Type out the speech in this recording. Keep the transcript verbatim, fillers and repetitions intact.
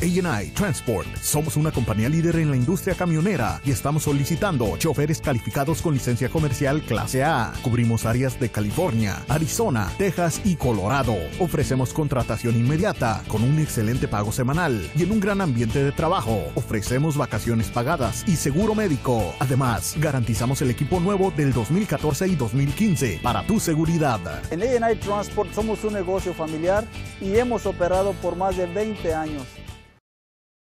A and I Transport. Somos una compañía líder en la industria camionera y estamos solicitando choferes calificados con licencia comercial clase A. Cubrimos áreas de California, Arizona, Texas y Colorado. Ofrecemos contratación inmediata con un excelente pago semanal y en un gran ambiente de trabajo. Ofrecemos vacaciones pagadas y seguro médico. Además, garantizamos el equipo nuevo del dos mil catorce y dos mil quince para tu seguridad. En A and I Transport somos un negocio familiar y hemos operado por más de veinte años.